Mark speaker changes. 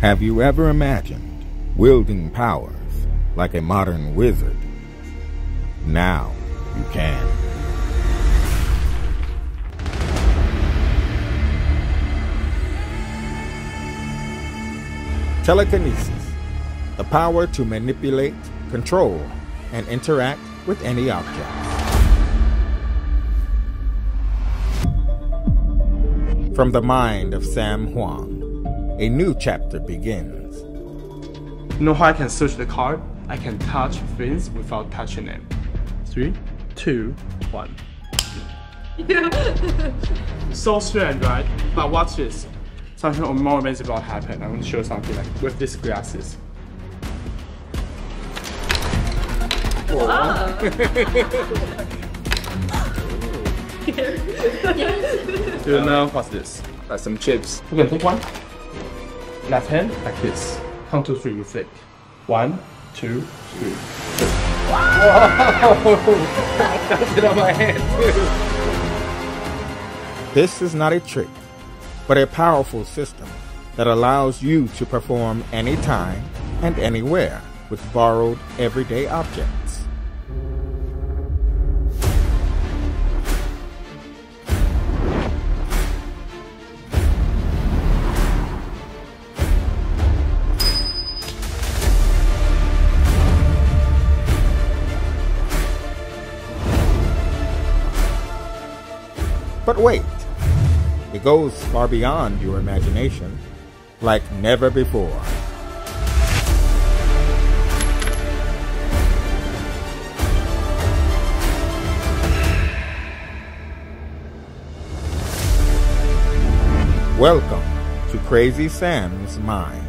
Speaker 1: Have you ever imagined wielding powers like a modern wizard? Now you can. Telekinesis, the power to manipulate, control, and interact with any object. From the mind of Sam Huang, a new chapter begins.
Speaker 2: You know how I can search the card? I can touch things without touching them. 3, 2, 1. So strange, right? But watch this. Something more amazing about to happen. I'm going to show you something like with these glasses.
Speaker 3: Wow.
Speaker 2: Do you know what's this? Like some chips. You can take one. Left hand like this. Count to 3, you flick. 1, 2, 3. Wow! That's it on my hand.
Speaker 1: This is not a trick, but a powerful system that allows you to perform anytime and anywhere with borrowed everyday objects. But wait, it goes far beyond your imagination, like never before. Welcome to Crazy Sam's Mind.